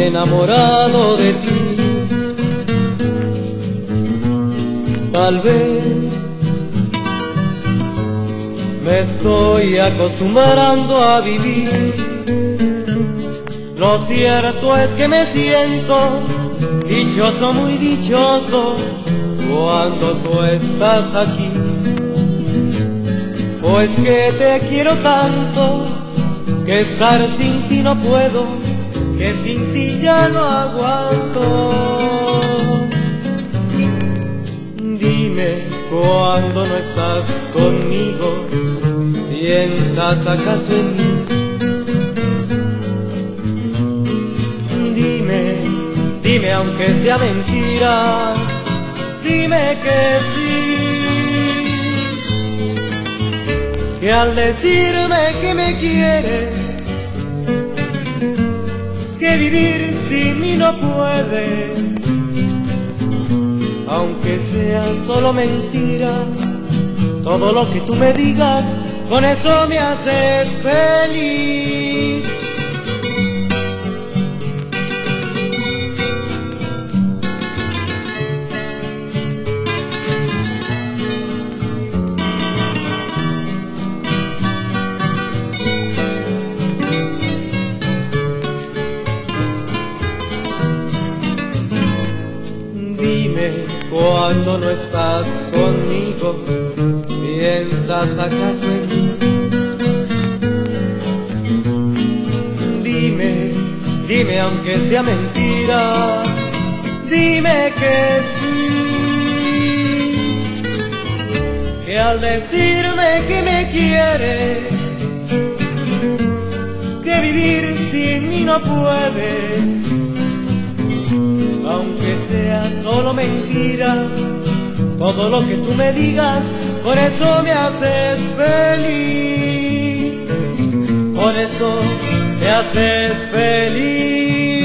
enamorado de ti. Tal vez me estoy acostumbrando a vivir. Lo cierto es que me siento dichoso, muy dichoso, cuando tú estás aquí. Pues que te quiero tanto, que estar sin ti no puedo, que sin ti ya no aguanto. Dime, cuando no estás conmigo, ¿piensas acaso en mí? Dime aunque sea mentira, dime que sí, que al decirme que me quieres, que vivir sin mí no puedes, aunque sea solo mentira, todo lo que tú me digas, con eso me haces feliz. Dime, cuando no estás conmigo, ¿piensas acaso en mí? Dime aunque sea mentira, dime que sí, que al decirme que me quieres, que vivir sin mí no puedes, aunque sea solo mentira, todo lo que tú me digas, por eso me haces feliz, por eso me haces feliz.